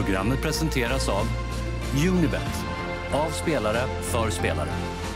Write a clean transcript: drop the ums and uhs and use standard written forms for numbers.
Programmet presenteras av Unibet. Av spelare för spelare.